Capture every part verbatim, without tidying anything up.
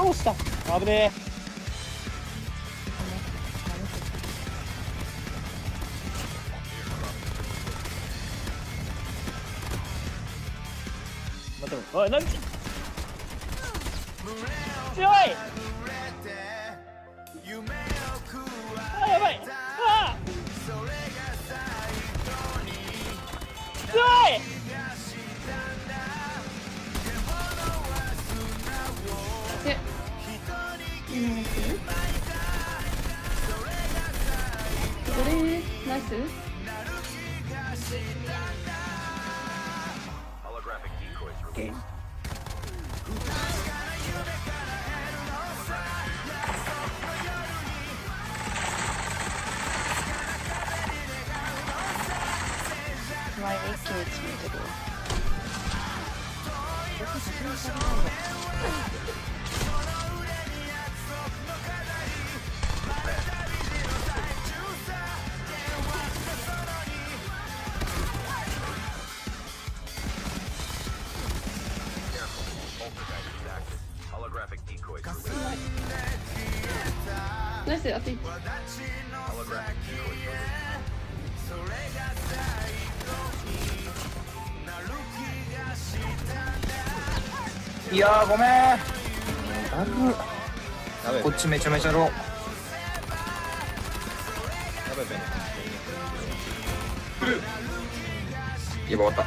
押した。危ねえ。待って、おい、なんち強い。あ、やばい。あ強い。 で、ナイス。これナイス。 ゲーム。 前で一気に詰めてるわ。 ナイス、あと一。 いやーごめん。 だる。やべえ。 こっちめちゃめちゃロー。 やべえべね。 やばかった。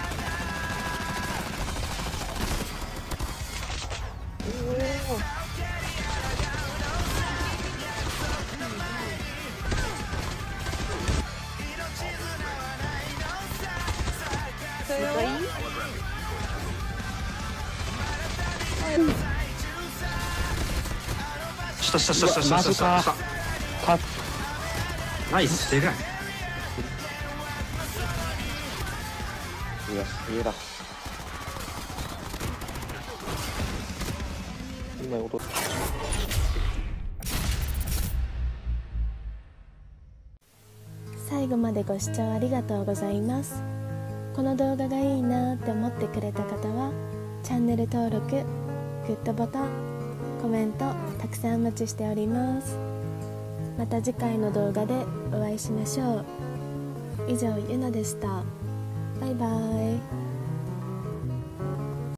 下下下下下下下下。 かナイスでかい。 いやすげえだ。今踊って最後までご視聴ありがとうございます。この動画がいいなって思ってくれた方はチャンネル登録、グッドボタン、コメントたくさんお待ちしております。また次回の動画でお会いしましょう。以上ゆなでした。バイバイ。